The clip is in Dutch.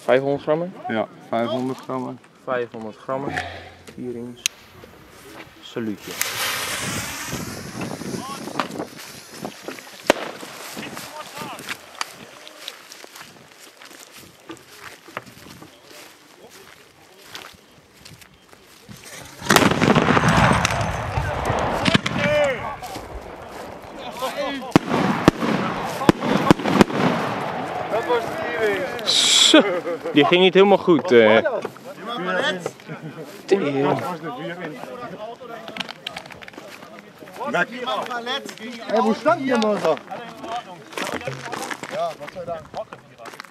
500 grammen? Ja, 500 grammen. 500 grammen. 4 inch. Saluutje. Dat was het hier. Zo, die ging niet helemaal goed. Dat was de 4 in. Hé, hoe stand je man zo? Ja, wat zou je daar?